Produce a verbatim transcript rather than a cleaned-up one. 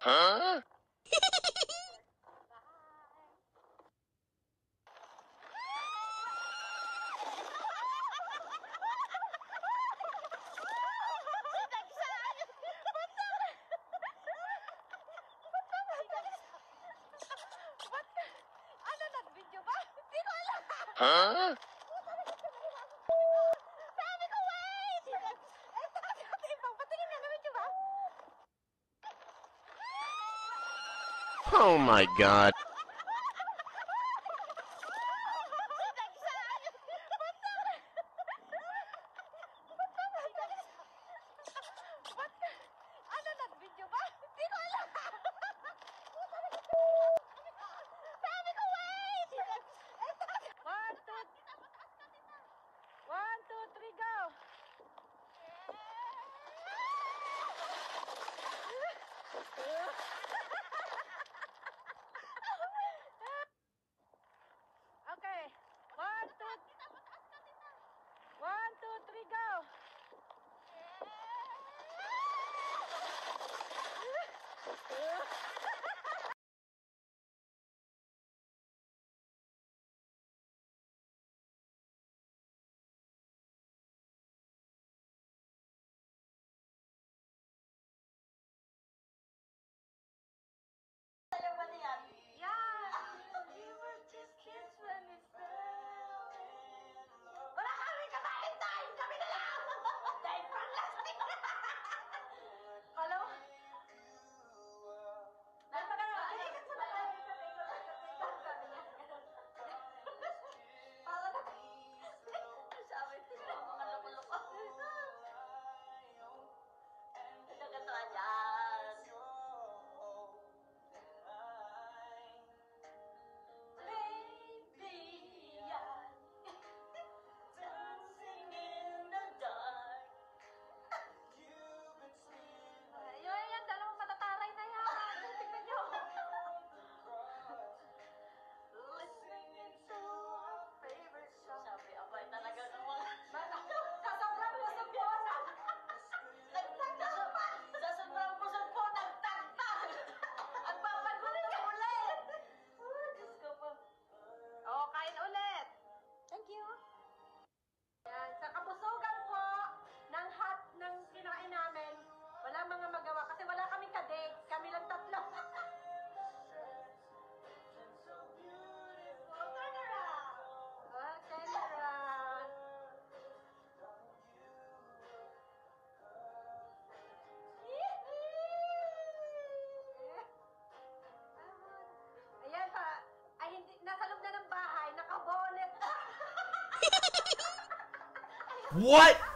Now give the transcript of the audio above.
Huh? Ano, nag-video ba? Hindi ko alam. Huh? Sabi ko, wait! Eh, sabi ko, Timbang, patingin nga, nag-video ba? Oh my god. Ano, nag-video ba? Hindi ko alam. Sabi ko, wait! One, two, one, two, three, go! Okay. One, two, one, two, three, go! Yeah, we were just kids when we fell in love. Wala kami ka-Valentine! Kami na lang! Dahil from last week! Hello? Dahil pa kayo, ay, ikat mo na tayo. Ikat, ikat, ikat, ikat. Sabi niya. Para na. Sabi niya, mga loko-loko. Ito ka to, ayan. Yun, yan, dalawang matataray na yan. Tingnan nyo. Listening to our favorite song. Sabi, abay talaga ng mga... Sa sobrang pusog po, nagtagtapan. Sa sobrang pusog po, nagtagtag. Ang papagulit ulit. Oh, Diyos ko po. Oh, kain ulit. Thank you. Yan, sa kabusugan po ng hot ng kinain namin, wala mga magawa kasi wala kaming kadate. Kami lang tatlo. Oh, turn around. Oh, turn around. Ayan pa. Ay, hindi, nasa loob na ng bahay, nakabonet. What?